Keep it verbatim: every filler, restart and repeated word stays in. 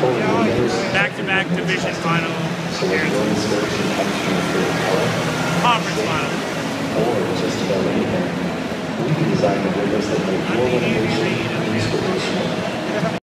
back-to-back division final appearances. Conference final. Or just about anything. We can design the windows that make your renovation